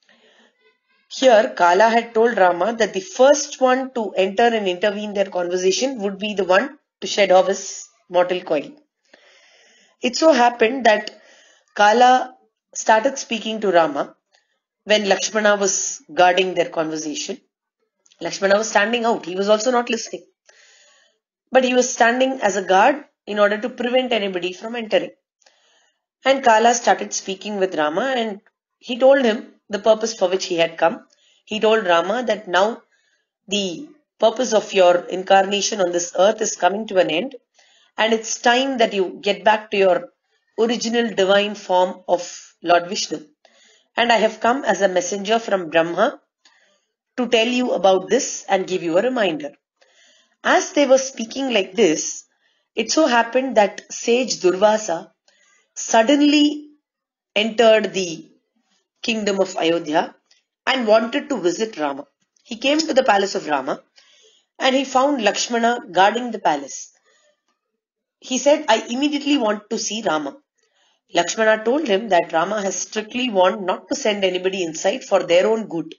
A: Here, Kala had told Rama that the first one to enter and intervene their conversation would be the one to shed off his mortal coil. It so happened that Kala started speaking to Rama when Lakshmana was guarding their conversation. Lakshmana was standing out. He was also not listening. But he was standing as a guard in order to prevent anybody from entering. And Kala started speaking with Rama and he told him the purpose for which he had come. He told Rama that now the purpose of your incarnation on this earth is coming to an end and it's time that you get back to your original divine form of Lord Vishnu. And I have come as a messenger from Brahma to tell you about this and give you a reminder. As they were speaking like this, it so happened that sage Durvasa suddenly entered the kingdom of Ayodhya and wanted to visit Rama. He came to the palace of Rama and he found Lakshmana guarding the palace. He said, I immediately want to see Rama. Lakshmana told him that Rama has strictly warned not to send anybody inside for their own good.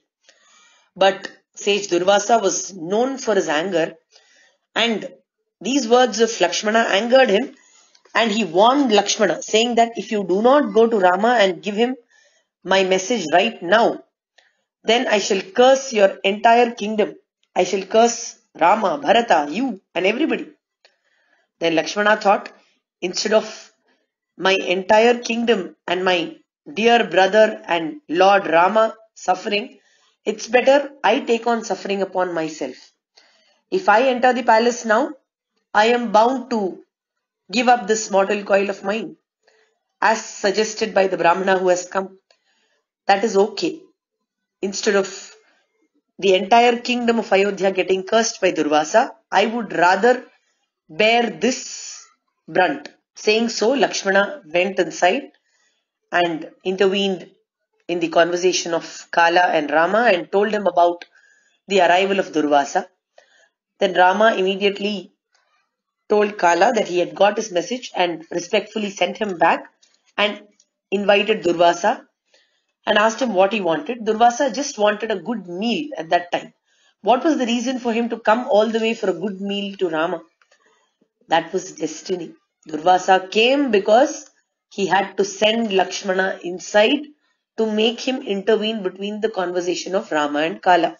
A: But sage Durvasa was known for his anger, and these words of Lakshmana angered him, and he warned Lakshmana, saying that if you do not go to Rama and give him my message right now, then I shall curse your entire kingdom. I shall curse Rama, Bharata, you and everybody. Then Lakshmana thought, instead of my entire kingdom and my dear brother and Lord Rama suffering, it's better I take on suffering upon myself. If I enter the palace now, I am bound to give up this mortal coil of mine, as suggested by the Brahmana who has come. That is okay. Instead of the entire kingdom of Ayodhya getting cursed by Durvasa, I would rather bear this brunt. Saying so, Lakshmana went inside and intervened in the conversation of Kala and Rama and told him about the arrival of Durvasa. Then Rama immediately told Kala that he had got his message and respectfully sent him back and invited Durvasa and asked him what he wanted. Durvasa just wanted a good meal at that time. What was the reason for him to come all the way for a good meal to Rama? That was destiny. Durvasa came because he had to send Lakshmana inside to make him intervene between the conversation of Rama and Kala.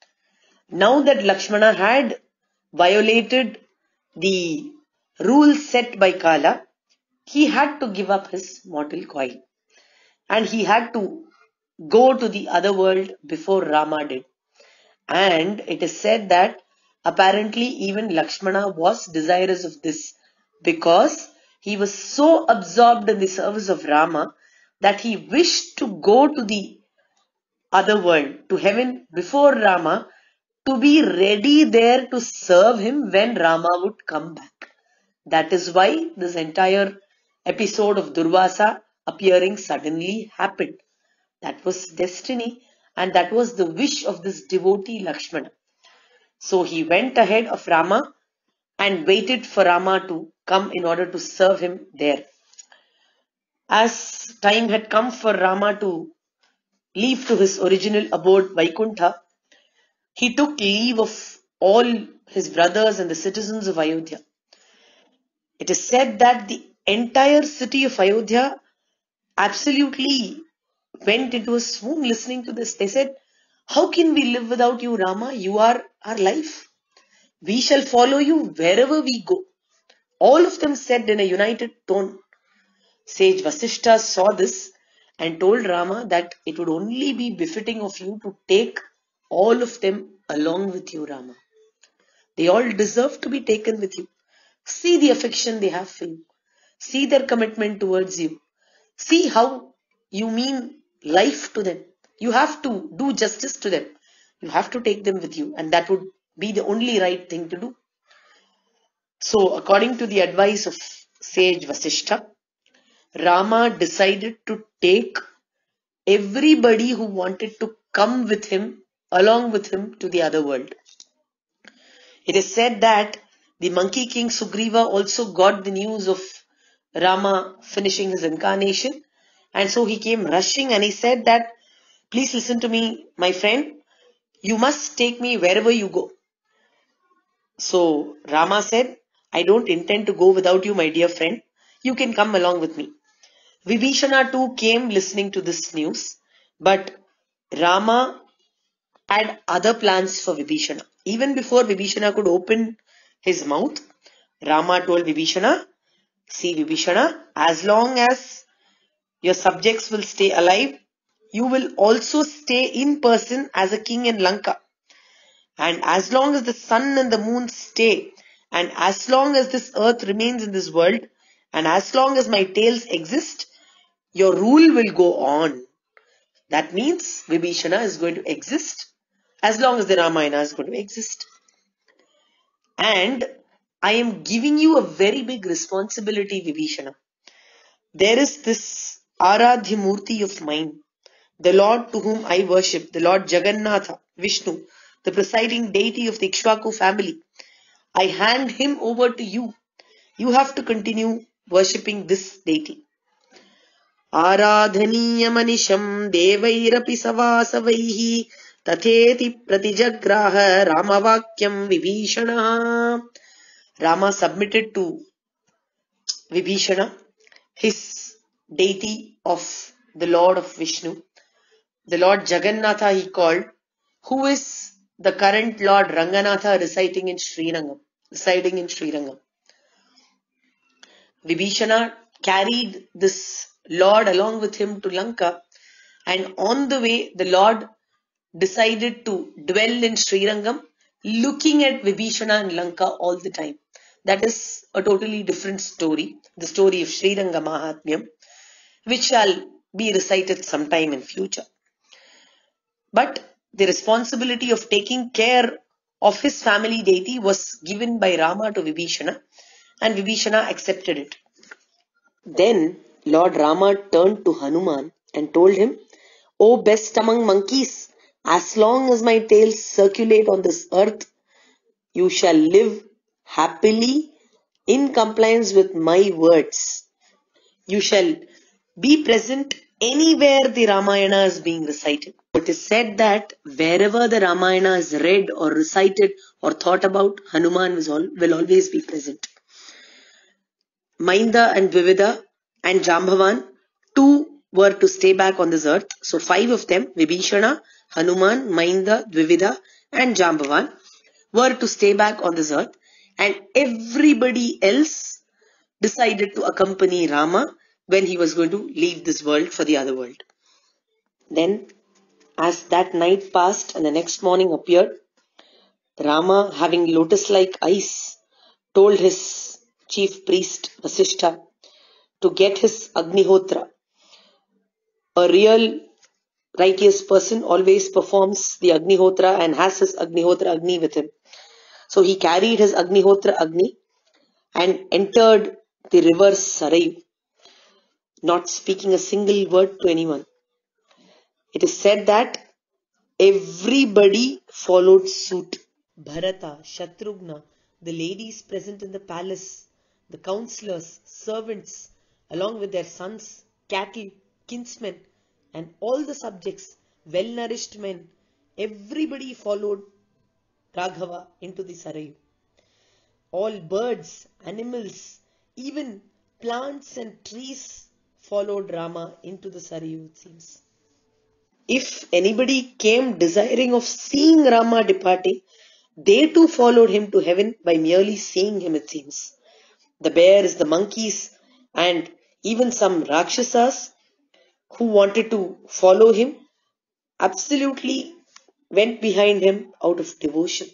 A: Now that Lakshmana had violated the rules set by Kala, he had to give up his mortal coil. And he had to go to the other world before Rama did. And it is said that apparently even Lakshmana was desirous of this, because he was so absorbed in the service of Rama that he wished to go to the other world, to heaven before Rama, to be ready there to serve him when Rama would come back. That is why this entire episode of Durvasa appearing suddenly happened. That was destiny, and that was the wish of this devotee Lakshmana. So he went ahead of Rama and waited for Rama to come in order to serve him there. As time had come for Rama to leave to his original abode Vaikuntha, he took leave of all his brothers and the citizens of Ayodhya. It is said that the entire city of Ayodhya absolutely went into a swoon listening to this. They said, how can we live without you, Rama? You are our life. We shall follow you wherever we go. All of them said in a united tone. Sage Vasishtha saw this and told Rama that it would only be befitting of you to take all of them along with you, Rama. They all deserve to be taken with you. See the affection they have for you. See their commitment towards you. See how you mean life to them. You have to do justice to them. You have to take them with you, and that would be the only right thing to do. So, according to the advice of sage Vasishtha, Rama decided to take everybody who wanted to come with him, along with him, to the other world. It is said that the monkey king Sugriva also got the news of Rama finishing his incarnation, and so he came rushing and he said that, please listen to me, my friend, you must take me wherever you go. So Rama said, I don't intend to go without you, my dear friend. You can come along with me. Vibhishana too came listening to this news, but Rama had other plans for Vibhishana. Even before Vibhishana could open his mouth, Rama told Vibhishana, see Vibhishana, as long as your subjects will stay alive, you will also stay in person as a king in Lanka. And as long as the sun and the moon stay, and as long as this earth remains in this world, and as long as my tales exist, your rule will go on. That means Vibhishana is going to exist as long as the Ramayana is going to exist. And I am giving you a very big responsibility, Vibhishana. There is this Aradhya Murti of mine, the Lord to whom I worship, the Lord Jagannatha, Vishnu, the presiding deity of the Ikshvaku family. I hand him over to you. You have to continue worshipping this deity. Aradhaniya manisham devairapi savasavaihi tatheti pratijagraha Ramavakyam Vibhishana. Rama submitted to Vibhishana, his deity of the Lord of Vishnu. The Lord Jagannatha he called, who is the current Lord Ranganatha residing in Srirangam, residing in Srirangam. Vibhishana carried this Lord along with him to Lanka, and on the way the Lord decided to dwell in Srirangam, looking at Vibhishana and Lanka all the time. That is a totally different story, the story of Sriranga Mahatmyam, which shall be recited sometime in future. But the responsibility of taking care of his family deity was given by Rama to Vibhishana, and Vibhishana accepted it. Then Lord Rama turned to Hanuman and told him, "O best among monkeys, as long as my tails circulate on this earth, you shall live happily in compliance with my words. You shall be present anywhere the Ramayana is being recited." It is said that wherever the Ramayana is read or recited or thought about, Hanuman will always be present. Mainda and Dvivida and Jambhavan, two were to stay back on this earth. So five of them, Vibhishana, Hanuman, Mainda, Dvivida and Jambhavan, were to stay back on this earth, and everybody else decided to accompany Rama when he was going to leave this world for the other world. Then, as that night passed and the next morning appeared, Rama, having lotus-like eyes, told his chief priest Vasishtha to get his Agnihotra. A real righteous person always performs the Agnihotra and has his Agnihotra Agni with him. So he carried his Agnihotra Agni and entered the river Sarayu, not speaking a single word to anyone. It is said that everybody followed suit. Bharata, Shatrughna, the ladies present in the palace, the counselors, servants, along with their sons, cattle, kinsmen, and all the subjects, well-nourished men, everybody followed Raghava into the Sarayu. All birds, animals, even plants and trees followed Rama into the Sarayu, it seems. If anybody came desiring of seeing Rama departing, they too followed him to heaven by merely seeing him, it seems. The bears, the monkeys, and even some Rakshasas who wanted to follow him absolutely went behind him out of devotion.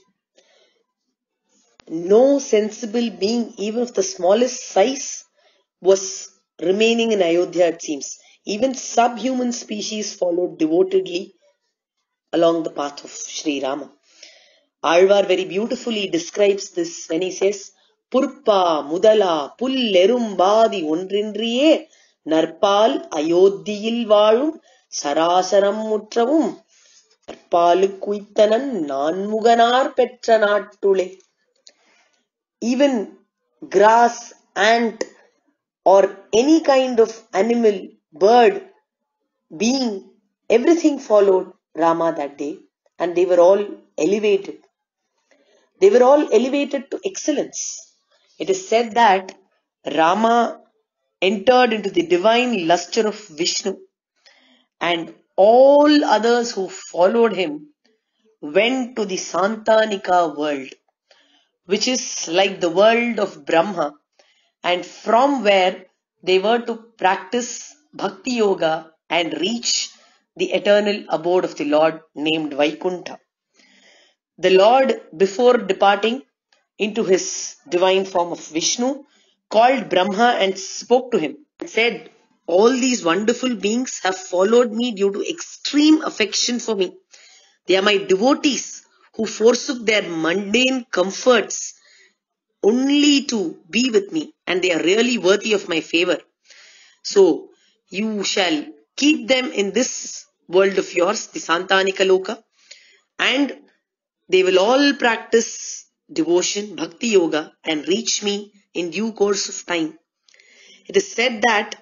A: No sensible being, even of the smallest size, was remaining in Ayodhya, it seems. Even subhuman species followed devotedly along the path of Sri Rama. Alvar very beautifully describes this when he says, "Purpa mudala pullerumbadi ondrindriye narpal ayodhiyil vaazhum sarasaram muttravum narpalukuittanan naanmuganar petra nattule." Even grass, ant, or any kind of animal, bird, being, everything followed Rama that day, and they were all elevated. They were all elevated to excellence. It is said that Rama entered into the divine lustre of Vishnu, and all others who followed him went to the Santanika world, which is like the world of Brahma, and from where they were to practice Bhakti Yoga and reach the eternal abode of the Lord named Vaikuntha. The Lord, before departing into his divine form of Vishnu, called Brahma and spoke to him and said, "All these wonderful beings have followed me due to extreme affection for me. They are my devotees who forsook their mundane comforts only to be with me, and they are really worthy of my favor. So you shall keep them in this world of yours, the Santanika Loka, and they will all practice devotion, Bhakti Yoga, and reach me in due course of time." It is said that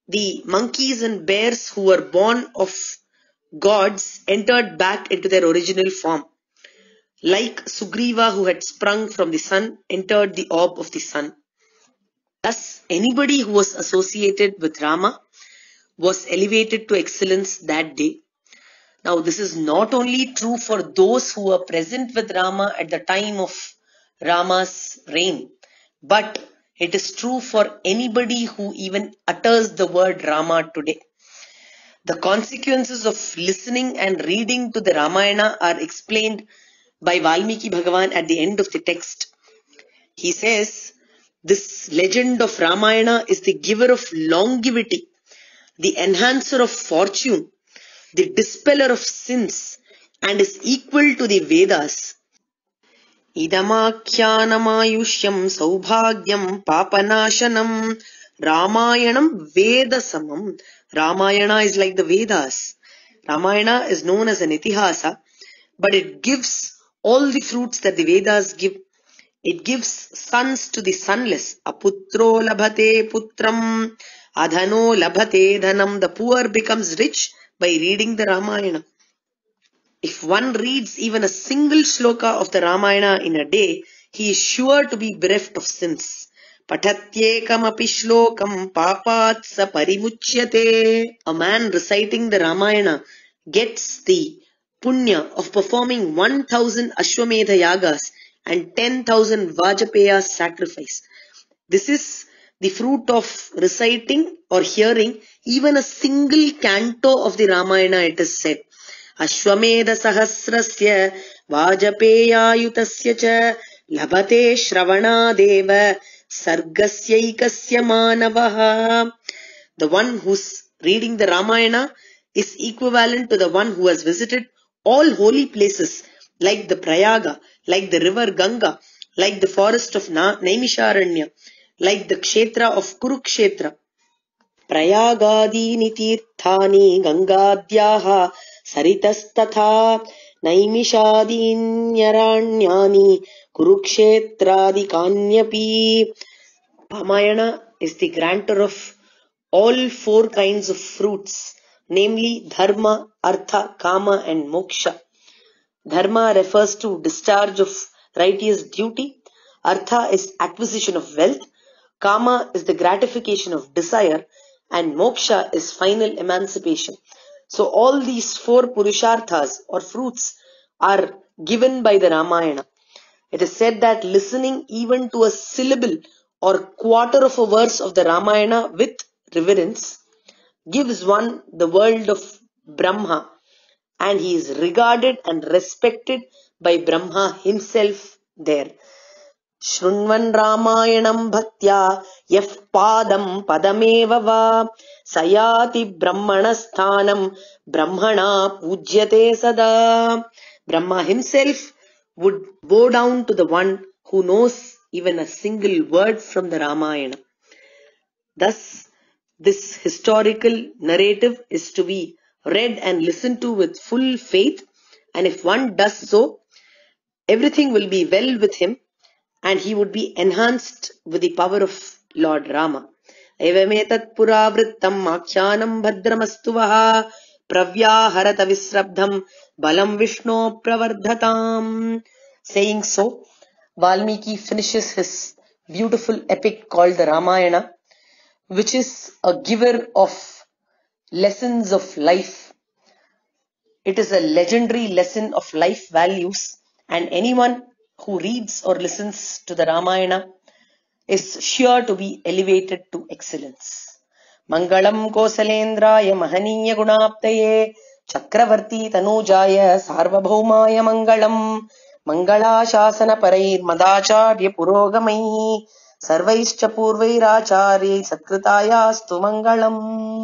A: the monkeys and bears who were born of gods entered back into their original form. Like Sugriva, who had sprung from the sun, entered the orb of the sun. Thus, anybody who was associated with Rama was elevated to excellence that day. Now, this is not only true for those who were present with Rama at the time of Rama's reign, but it is true for anybody who even utters the word Rama today. The consequences of listening and reading to the Ramayana are explained by Valmiki Bhagavan at the end of the text. He says, this legend of Ramayana is the giver of longevity, the enhancer of fortune, the dispeller of sins, and is equal to the Vedas. Idamakhyanam saubhagyam papanashanam Ramayanam Vedasamam. Ramayana is like the Vedas. Ramayana is known as an Itihasa, but it gives all the fruits that the Vedas give. It gives sons to the sonless. Aputro labhate putram, adhano labhate dhanam. The poor becomes rich by reading the Ramayana. If one reads even a single shloka of the Ramayana in a day, he is sure to be bereft of sins. Patatyekam api shlokam papat sa parimuchyate. A man reciting the Ramayana gets the punya of performing one thousand Ashwamedha yagas and ten thousand Vajapaya sacrifice. This is the fruit of reciting or hearing even a single canto of the Ramayana, it is said. Ashwamedha sahasrasya Vajapayayutasya cha labhate shravana deva sargasyaikasya manavaha. The one who's reading the Ramayana is equivalent to the one who has visited all holy places like the Prayaga, like the river Ganga, like the forest of Na- Naimisharanya, like the kshetra of Kurukshetra. Prayagadini tirthani Gangadyaha Saritastatha Naimishadinyaranyani Kurukshetradi Kanyapi. Ramayana is the grantor of all four kinds of fruits, namely Dharma, Artha, Kama and Moksha. Dharma refers to discharge of righteous duty. Artha is acquisition of wealth. Kama is the gratification of desire. And Moksha is final emancipation. So all these four Purusharthas or fruits are given by the Ramayana. It is said that listening even to a syllable or quarter of a verse of the Ramayana with reverence gives one the world of Brahma, and he is regarded and respected by Brahma himself there. Shrunvan Ramayanam Bhaktya Yaf Padam Padameva Va Sayati Brahmanasthanam Brahmana Pujyate Sada. Brahma himself would bow down to the one who knows even a single word from the Ramayana. Thus, this historical narrative is to be read and listened to with full faith, and if one does so, everything will be well with him and he would be enhanced with the power of Lord Rama. Evametat puravrittam akyanam bhadramastuvaha pravyaharata visrabdham balam vishno pravardhatam. Saying so, Valmiki finishes his beautiful epic called the Ramayana, which is a giver of lessons of life. It is a legendary lesson of life values, and anyone who reads or listens to the Ramayana is sure to be elevated to excellence. Mangalam Kosalendraya Mahaniya Gunaptaye Chakravarti Tanujaya Sarvabhaumaya Mangalam Mangala Shasana Parair Madacharya Purogamai Sarvaischa Purvairacharya Satkritaya Stu Mangalam.